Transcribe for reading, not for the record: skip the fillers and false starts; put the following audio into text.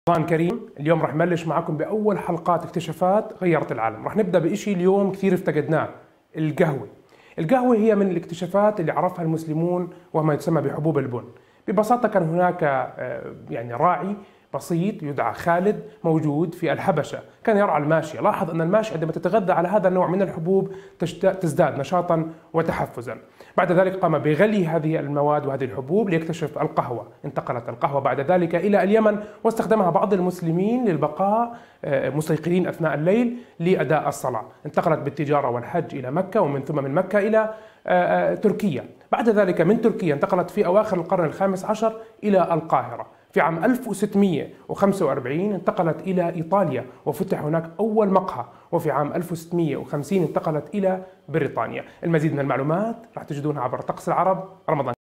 رمضان كريم. اليوم رح نبلش معكم بأول حلقات اكتشافات غيرت العالم. رح نبدأ بإشي اليوم كثير افتقدناه، القهوة. القهوة هي من الاكتشافات اللي عرفها المسلمون وما يسمى بحبوب البن. ببساطة كان هناك راعي بسيط يدعى خالد موجود في الحبشة، كان يرعى الماشية. لاحظ أن الماشية عندما تتغذى على هذا النوع من الحبوب تزداد نشاطا وتحفزا. بعد ذلك قام بغلي هذه المواد وهذه الحبوب ليكتشف القهوة. انتقلت القهوة بعد ذلك إلى اليمن، واستخدمها بعض المسلمين للبقاء مستيقظين أثناء الليل لأداء الصلاة. انتقلت بالتجارة والحج إلى مكة، ومن ثم من مكة إلى تركيا. بعد ذلك من تركيا انتقلت في أواخر القرن الخامس عشر إلى القاهرة. في عام 1645 انتقلت إلى إيطاليا وفتح هناك أول مقهى، وفي عام 1650 انتقلت إلى بريطانيا. المزيد من المعلومات راح تجدونها عبر طقس العرب رمضان.